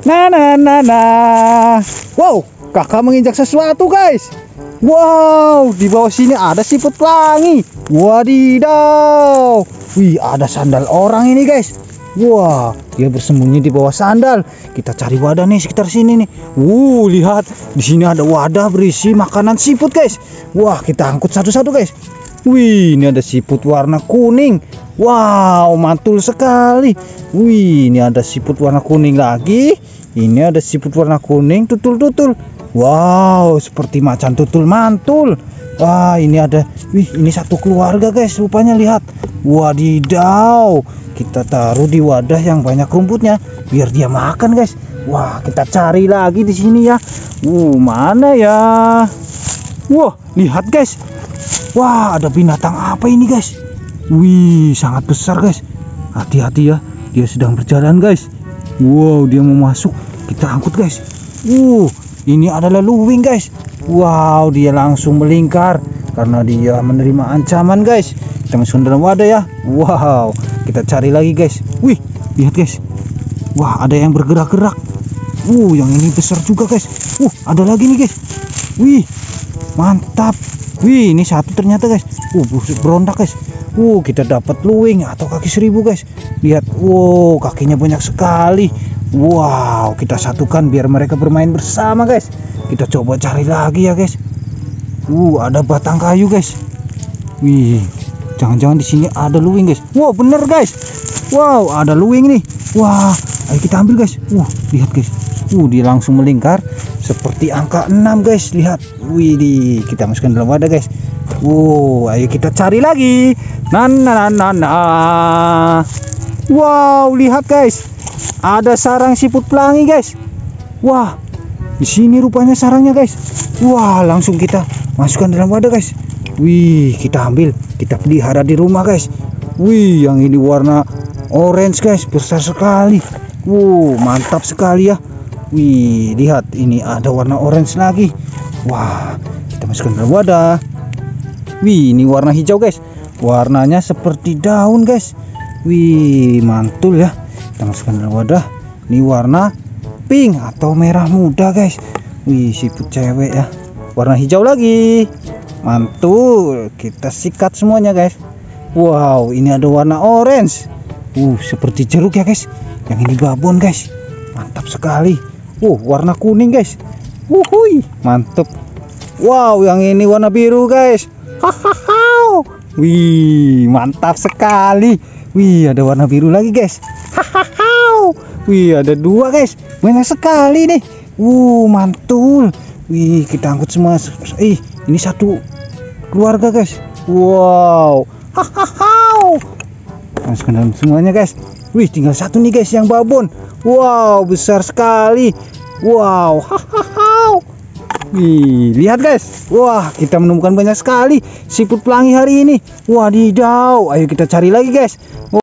Nah. Wow, kakak menginjak sesuatu guys. Wow, di bawah sini ada siput pelangi. Wadidaw. Wih, ada sandal orang ini guys. Wah, dia bersembunyi di bawah sandal. Kita cari wadah nih sekitar sini nih. Lihat, di sini ada wadah berisi makanan siput guys. Wah, kita angkut satu-satu guys. Wih, ini ada siput warna kuning. Wow, mantul sekali. Wih, ini ada siput warna kuning lagi. Ini ada siput warna kuning tutul-tutul. Wow, seperti macan tutul mantul. Wah, ini ada. Wih, ini satu keluarga guys. Rupanya lihat. Wadidaw. Kita taruh di wadah yang banyak rumputnya biar dia makan guys. Wah, kita cari lagi di sini ya. Mana ya? Wah, lihat guys. Wah, ada binatang apa ini guys? Wih, sangat besar guys. Hati-hati ya, dia sedang berjalan guys. Wow, dia mau masuk. Kita angkut guys. Ini adalah luwing guys. Wow, dia langsung melingkar karena dia menerima ancaman guys. Kita masukkan dalam wadah ya. Wow, kita cari lagi guys. Wih, lihat guys. Wah, ada yang bergerak-gerak. Yang ini besar juga guys. Ada lagi nih guys. Wih, mantap. Wih, ini satu ternyata guys. Berontak guys. Kita dapat luwing atau kaki seribu guys. Lihat, kakinya banyak sekali. Wow, kita satukan biar mereka bermain bersama guys. Kita coba cari lagi ya guys. Ada batang kayu guys. Wih, jangan-jangan di sini ada luwing guys. Wow, bener guys. Wow, ada luwing nih. Wah, ayo kita ambil guys. Lihat guys. Dia langsung melingkar seperti angka 6 guys. Lihat. Wih, kita masukkan dalam wadah guys. Ayo kita cari lagi. Wow, lihat guys. Ada sarang siput pelangi guys. Wah, di sini rupanya sarangnya guys. Wah, langsung kita masukkan dalam wadah guys. Wih, kita ambil, kita pelihara di rumah guys. Wih, yang ini warna orange guys, besar sekali. Mantap sekali ya. Wih, lihat, ini ada warna orange lagi. Wah, kita masukkan dalam wadah. Wih, ini warna hijau guys. Warnanya seperti daun guys. Wih, mantul ya. Kita masukkan dalam wadah. Ini warna pink atau merah muda guys. Wih, siput cewek ya. Warna hijau lagi. Mantul. Kita sikat semuanya guys. Wow, ini ada warna orange. Seperti jeruk ya guys. Yang ini babon guys. Mantap sekali. Warna kuning guys. Mantap. Wow, yang ini warna biru guys. Wih, mantap sekali. Wih, ada warna biru lagi guys. Wih, ada 2 guys. Banyak sekali nih. Mantul. Wih, kita angkut semua. Ini satu keluarga guys. Wow. Masukkan dalam semuanya guys. Wih, tinggal satu nih guys yang babon. Wow, besar sekali. Wow. Wih, lihat guys. Wah, kita menemukan banyak sekali siput pelangi hari ini. Wadidaw. Ayo kita cari lagi guys.